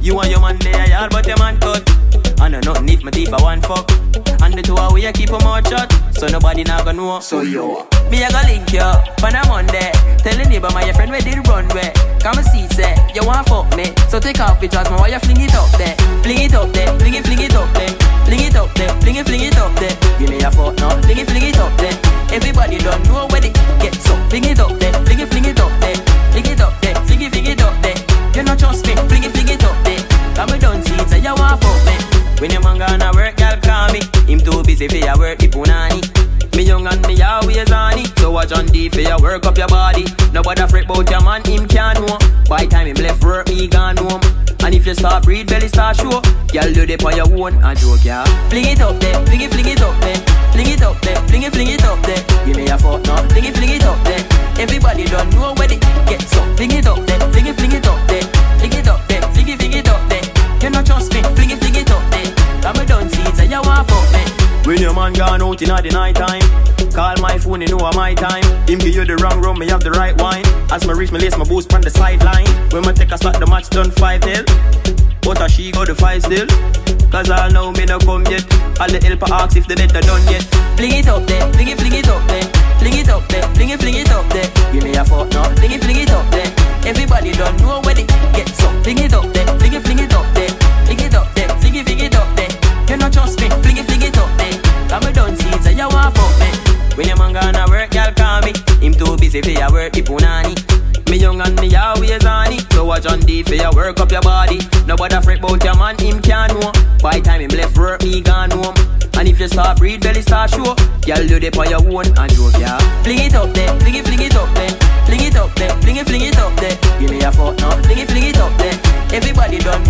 You and your man there yard, but your man cut. I know nothing if my deep a one fuck. And the two away, I keep them out shut. So nobody not gonna know. So yo, me a go link you on a Monday. Tell the neighbor my friend where did run where. Come and see say you want fuck me. So take off the dress, why you fling it up there? Fling it up there, fling it up there. Fling it up there, fling it up there. Give me a fuck now, fling it up there. Everybody don't know where they get so. Fling it up there, fling it up there. Fling it up there, fling it up there. You not trust me, fling it up there. Come and don't see it, say you want fuck me. When your man gonna work, y'all call me. Him too busy for your work, the punani. Me young and me always on it. So watch on D for your work up your body. Nobody fret about your man, him can't know. By time him left work, me gone home. And if you start breathe, belly start show. Y'all do it on your own, a joke, yeah. Fling it up there, fling it up there. Fling it up there, fling it up there. Give me a fuck now, fling it up there. Everybody don't know where they get so. Fling it up there, fling it up there. Fling it up there, fling it up there. You not trust me, fling it up there. Come and don't see it, say you want fuck me. When your man gone out in the night time, call my phone, you know my time. Him give you the wrong rum, me have the right wine. As me reach me lace my boost on the sideline. When me take a shot, the match done 5-0. But a she go the 5 still. Cause I know me no come yet. All the helper ask if the net done yet. Fling it up there, fling it up there. Fling it up there, fling it up there. Give me a fuck now, fling it up there. Everybody don't know where they get so. Fling it up there, fling it up there. Fling it up there, fling it up there. You not trust me, fling it up there. Come and don't see it, say you want fuck me. When your man gonna work, y'all call me. Him too busy for your work, the punani. Me young and me always on it. So watch on D for your work up your body. Nobody fret about your man, him can't know. By time him left work, me gone home. And if you start breathe, belly start show. Y'all do it on your own, and joke, yeah. Fling it up there, fling it up there. Fling it up there, fling it up there. Give me a fuck now, fling it up there. Everybody don't